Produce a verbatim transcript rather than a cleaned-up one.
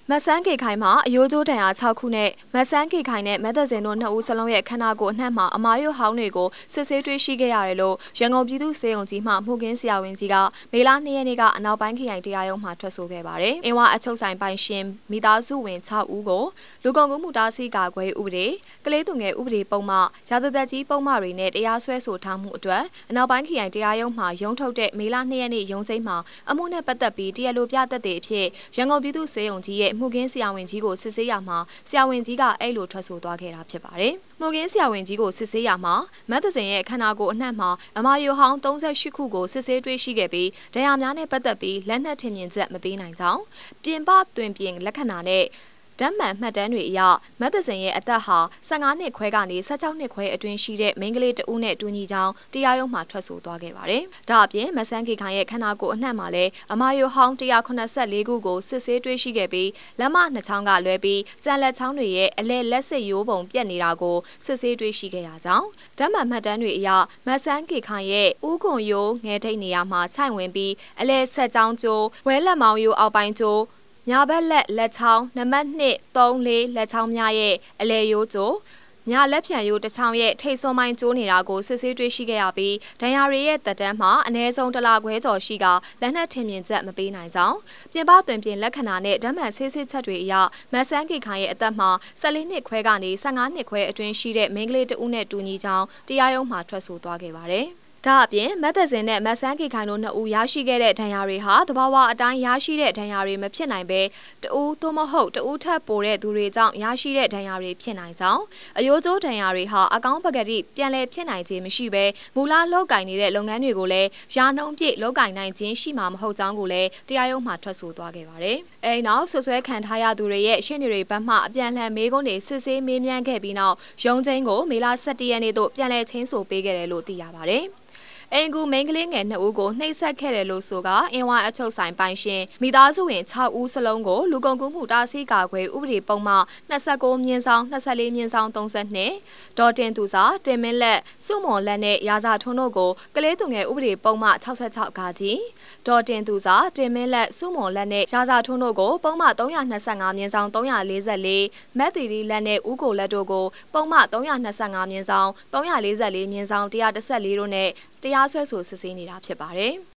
မဆန်းကေခိုင်မှာအယိုးကျိုးတန်ရာ၆ခုနဲ့မဆန်းကေခိုင်နဲ့မသက်စင်တို့နှစ်ဦးစလုံးရဲ့ခန္ဓာကိုယ်အနှံ့မှာအမာရွတ်ဟောင်းတွေကိုစစ်ဆေးတွေ့ရှိခဲ့ရတယ်လို့ရန်ကုန်ပြည်သူ့စေယုံကြီးမှမှုကင်းဆရာဝန်ကြီးကမေလ၂ရက်နေ့ကအနောက်ပိုင်းခရိုင်တရားရုံးမှာထွက်ဆိုခဲ့ပါတယ်။အင်းဝအချုပ်ဆိုင်ပိုင်ရှင်မိသားစုဝင်၆ဦးကိုလူကုန်ကူးမှုတားဆီးကာကွယ်ဥပဒေကလေးသူငယ်ဥပဒေပုံမှရာဇသက်ကြီးပုံမှတွေနဲ့တရားစွဲဆိုထားမှုအတွက်အနောက်ပိုင်းခရိုင်တရားရုံးမှာရုံးထုတ်တဲ့မေလ၂ရက်နေ့ရုံးချိန်မှာအမှုနဲ့ပတ်သက်ပြီးတရားလိုပြသက်တဲ့အဖြစ်ရန်ကုန်ပြည်သူ့စေယုံကြီးရဲ့မှုကင်းဆရာဝန်ကြီးကိုစစ်ဆေးရမှာဆရာဝန်ကြီးကအဲ့လိုထွက်ဆိုသွားခဲ့တာဖြစ်ပါတယ်။မှုကင်းဆရာဝန်ကြီးကိုစစ်ဆေးရမှာမတ်သဇင်ရဲ့ခန္ဓာကိုယ်အနှံ့မှာအမာယိုဟောင်း၃၈ခုကိုစစ်ဆေးတွေ့ရှိခဲ့ပြီးဒဏ်ရာများနဲ့ပတ်သက်ပြီးလက်နက်ထင်မြင်ချက်မပေးနိုင်ကြောင်းပြင်ပတွင်ပြင်လက္ခဏာနဲ့ဓာတ်မှန်မှတ်တမ်းတွေအရမတ်သဇင်ရဲ့အသက်ဟာ၁၅နှစ်ခွဲကနေ၁၆နှစ်ခွဲအတွင်းရှိတဲ့မိန်းကလေးတဦးနဲ့တူညီကြောင်းတရားရုံးမှာထွက်ဆိုသွားခဲ့ပါတယ်။ဒါအပြင်မဆန်းကေခိုင်ရဲ့ခန္ဓာကိုယ်အနှံ့မှာလည်းအမာယိုဟောင်း၁၇၄ခုကိုစစ်ဆေးတွေ့ရှိခဲ့ပြီးလက်မနှစ်ချောင်းကလွဲပြီးကြံလက်ချောင်းတွေရဲ့အလဲလက်စစ်ရိုးပုံပြက်နေတာကိုစစ်ဆေးတွေ့ရှိခဲ့ရကြောင်းဓာတ်မှန်မှတ်တမ်းတွေအရမဆန်းကေခိုင်ရဲ့ဥကွန်ရိုးငယ်ထိတ်နေရာမှာခြိုင်ဝင်ပြီးအလဲဆက်ချောင်းကျိုးဝဲလက်မောင်းရိုးအောက်ပိုင်းကျိုးညာဘက်လက်လက်ချောင်းနံပါတ်၂ ၃ ၄လက်ချောင်းများရဲ့အလဲရိုးကျိုးညာလက်ဖြံရိုးတစ်ချောင်းရဲ့ထိတ်စွန်ပိုင်းကျိုးနေတာကိုစစ်ဆေးတွေ့ရှိခဲ့ရပြီးဒဏ်ရာတွေရဲ့သက်တမ်းမှာအနည်းဆုံးတစ်လခွဲကျော်ရှိကလက်နက်ထင်မြင်ချက်မပေးနိုင်ကြောင်းပြင်ပတွင်ပြင်လက္ခဏာနဲ့ဓာတ်မှန်ဆေးစစ်ချက်တွေအရမဆန်းကေခိုင်ရဲ့အသက်မှာ၁၄နှစ်ခွဲကနေ၁၅နှစ်ခွဲအတွင်းရှိတဲ့မိန်းကလေးတဦးနဲ့တူညီကြောင်းတရားရုံးမှာထွက်ဆိုသွားခဲ့ပါတယ်။ဒါအပြင်မတ်သက်စင်နဲ့မဆန်းကေခိုင်တို့နှစ်ဦးရရှိခဲ့တဲ့ဒဏ်ရာတွေဟာသဘာဝအတိုင်းရရှိတဲ့ဒဏ်ရာတွေမဖြစ်နိုင်ပဲတဦးသို့မဟုတ်တဦးထပ်ပိုတဲ့သူတွေကြောင့်ရရှိတဲ့ဒဏ်ရာတွေဖြစ်နိုင်ကြောင်းအယိုးကျိုးဒဏ်ရာတွေဟာအကောင်းပကတိပြန်လည်ဖြစ်နိုင်ခြင်းမရှိပဲမူလလောက်ကင်နေတဲ့လုပ်ငန်းတွေကိုလည်းရာနှုန်းပြည့်လောက်ကင်နိုင်ခြင်းရှိမှာမဟုတ်ကြောင်းကိုလည်းတရားရုံးမှာထွက်ဆိုသွားခဲ့ပါတယ်။အဲဒီနောက်ဆွဆွဲခံထားရသူတွေရဲ့ရှင်းနေတွေဘက်မှအပြန်လှန်မေးခွန်းတွေစစ်ဆေးမေးမြန်းခဲ့ပြီးနောက်ရုံးချင်းကိုမေလ၁၁ရက်နေ့သို့ပြန်လည်ချင်းဆိုပေးခဲ့တယ်လို့သိရပါတယ်။အင်ကူမိန်းကလေးငယ်နှစ်ဦးကိုနှိပ်စက်ခဲ့တယ်လို့ဆိုကအင်းဝအချုပ်ဆိုင်ပိုင်ရှင်မိသားစုဝင်၆ဦးစလုံးကိုလူကုန်ကူးမှုတားဆီးကာကွယ်ဥပဒေပုံမှ၂၉မြင်းဆောင်၂၄မြင်းဆောင်၃၂ဒေါ်တင်သူစာတင်မင်းလက်စုမွန်လက်နဲ့ရာဇာထွန်းတို့ကိုကလေးသူငယ်ဥပဒေပုံမှ၆၆ခါကြီးဒေါ်တင်သူစာတင်မင်းလက်စုမွန်လက်နဲ့ရာဇာထွန်းတို့ကိုပုံမှ၃၂၅မြင်းဆောင်၃၄၄မက်တီရီလက်နဲ့ဦးကိုလက်တို့ကိုပုံမှ၃၂၅မြင်းဆောင်၃၄၄မြင်းဆောင်၁၁၄တို့နဲ့တရားစွဲဆိုစစ်ဆေးနေတာဖြစ်ပါတယ်။